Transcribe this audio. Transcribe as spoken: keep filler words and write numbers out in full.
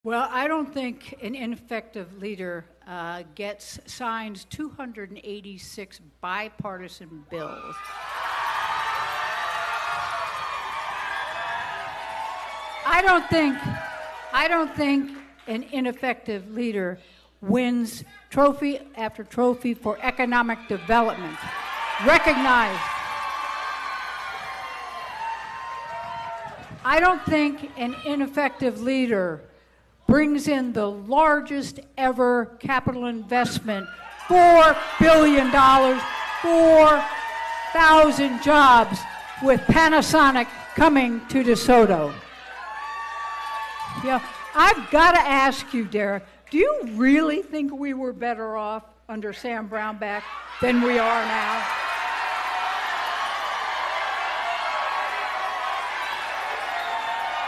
Well, I don't think an ineffective leader uh, gets signs two hundred eighty-six bipartisan bills. I don't think, I don't think an ineffective leader wins trophy after trophy for economic development. Recognize. I don't think an ineffective leader brings in the largest ever capital investment, four billion dollars, four thousand jobs, with Panasonic coming to DeSoto. Yeah, I've got to ask you, Derek, do you really think we were better off under Sam Brownback than we are now?